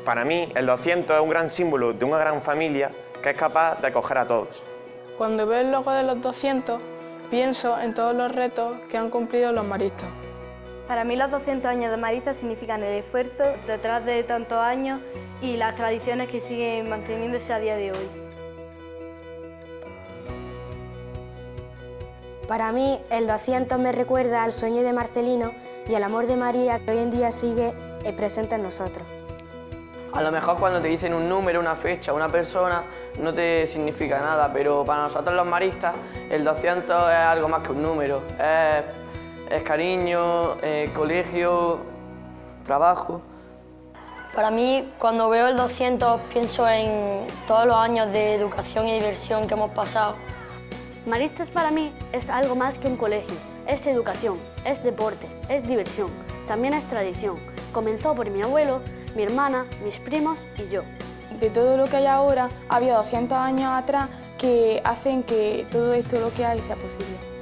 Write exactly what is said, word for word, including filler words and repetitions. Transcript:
Para mí, el doscientos es un gran símbolo de una gran familia que es capaz de acoger a todos. Cuando veo el logo de los doscientos, pienso en todos los retos que han cumplido los maristas. Para mí los doscientos años de Maristas significan el esfuerzo detrás de tantos años y las tradiciones que siguen manteniéndose a día de hoy. Para mí, el doscientos me recuerda al sueño de Marcelino y al amor de María que hoy en día sigue presente en nosotros. A lo mejor cuando te dicen un número, una fecha, una persona, no te significa nada, pero para nosotros los maristas el doscientos es algo más que un número. Es, es cariño, eh, colegio, trabajo. Para mí, cuando veo el doscientos, pienso en todos los años de educación y diversión que hemos pasado. Maristas para mí es algo más que un colegio, es educación, es deporte, es diversión, también es tradición. Comenzó por mi abuelo, mi hermana, mis primos y yo. De todo lo que hay ahora, había doscientos años atrás que hacen que todo esto lo que hay sea posible.